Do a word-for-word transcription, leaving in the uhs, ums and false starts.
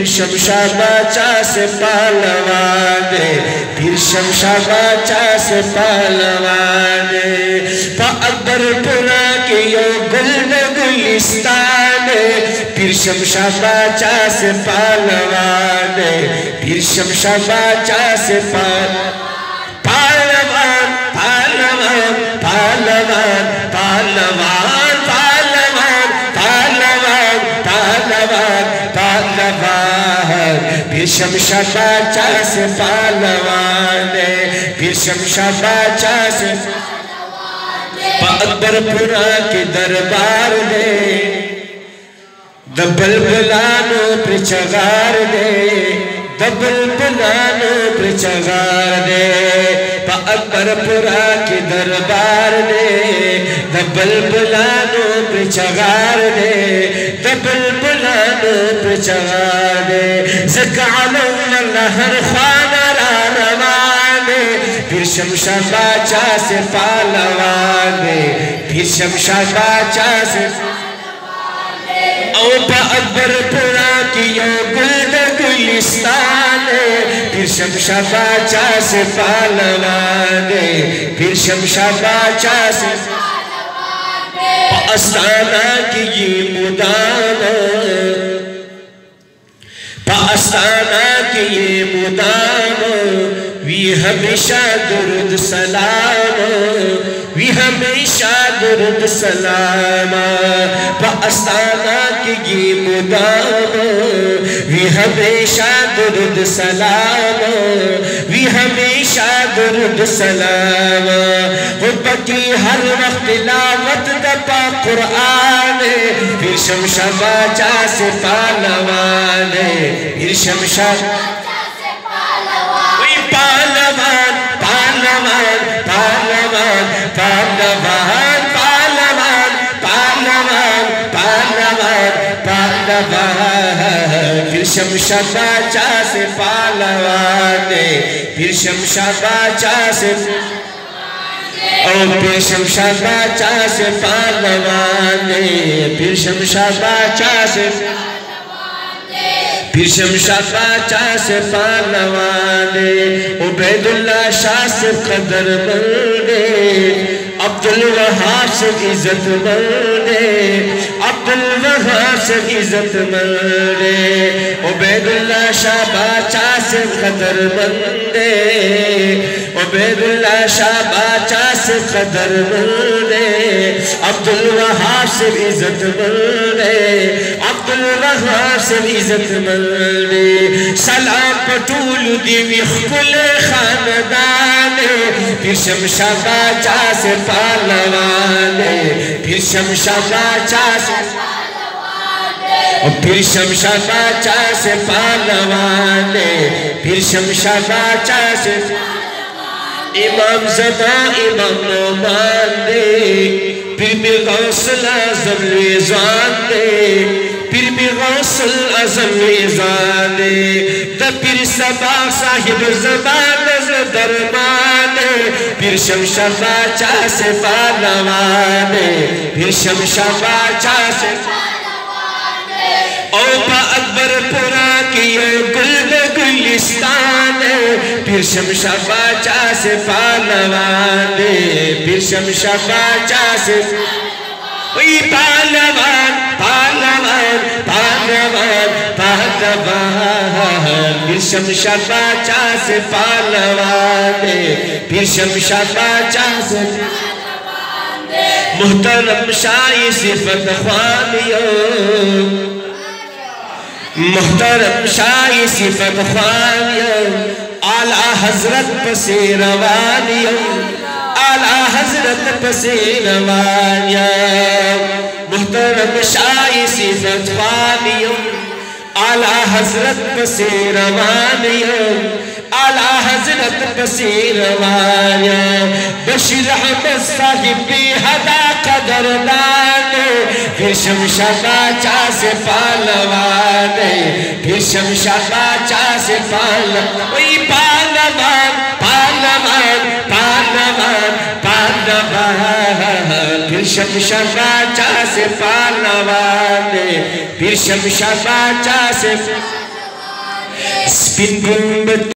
شمشاد بادشاہ سے پہلوان پھر شمشاد بادشاہ سے پہلوان پا اکبر پورا کے یو گلد گلستان پھر شمشاد بادشاہ سے پہلوان پھر شمشاد بادشاہ سے پہلوان پہلوان پہلوان پہلوان پہلوان پہلوان پہلوان پہلوان پھر شمشاد بادشاہ سے پہلوان پھر شمشاد بادشاہ سے اکبر پورا کے دربار دے دبل بلانو پر چغار دے دبل بلانو پر چغار دے اکبر پورا کے دربار دے دبل بلانو پر چغار دے دبل بلانو پر چغار دے زکعلو اللہ ہر خانہ را روان پھر شمشاد بادشاہ سے پہلوان پھر شمشاد بادشاہ سے او پا اکبر پورا کی یو گلد گلستان پھر شمشاد بادشاہ سے پہلوان پھر شمشاد بادشاہ سے پا استانہ کی یہ مدان پا استانہ کی یہ مدان وی ہمیشہ درد سلام وی ہمیشہ درد سلام پا استانہ کی یہ مدام وی ہمیشہ درد سلام وی ہمیشہ درد سلام حب کی ہر وقت تلاوت دپا قرآن پھر شمشاد بادشاہ سے پہلوان پھر شمشاد پہلوان پہلوان پہلوان پہلوان پہلوان پہلوان پہلوان پہلوان پھر شمشاد بادشاہ سے پہلوان پھر شمشاد بادشاہ سے اور پھر شمشاد بادشاہ سے پہلوان پھر شمشاد بادشاہ سے پھر شمشاد بادشاہ سے پہلوان عبید اللہ شاہ سے قدر مندے عبدالوہاب سے عزت مندے عبدالوہاب سے عزت مندے عبید اللہ شاہ بادشاہ سے قدر مندے عبید اللہ شاہ بادشاہ سے قدر مندے عبدالوہاب سے عزت مندے عبدالوہاب سے عزت مندے سلام پٹول دیوی خکل خاندان پھر شمشاد بادشاہ سے پہلوان پھر شمشاد بادشاہ سے پھر شمشاد بادشاہ سے پہلوان پھر شمشاد بادشاہ سے امام زمان امام نعمان دے پھر بھی غوث العظم لیزان دے پھر بھی غوث العظم لیزان دے تا پھر سبا صاحب زبان درمان پھر شمشاد بادشاہ سے پہلوان پھر شمشاد بادشاہ سے او پا اکبر پورا کی گلد گلستان پھر شمشاد بادشاہ سے پہلوان پھر شمشاد بادشاہ سے پہلوان پہلوان پہلوان پہلوان پھر شمشاد بادشاہ سے پہلوان پھر شمشاد بادشاہ سے محترم شاہ صفت خوانیوں محترم شاہ صفت خوانیوں اعلیٰ حضرت پسی روانیوں اعلیٰ حضرت پسی روانیوں محترم شاہ صفت خوانیوں اعلیٰ حضرت پسی روانیوں اعلیٰ حضرت پسی روانیوں بشیر احمد صاحب بی حدا قدردان پھر شمشاد بادشاہ سے پہلوان پھر شمشاد بادشاہ سے پہلوان وہی پہلوان پہلوان پہلوان پہلوان پھر شمشاد بادشاہ سے پہلوان پھر شمشاد بادشاہ سے سپن گنبد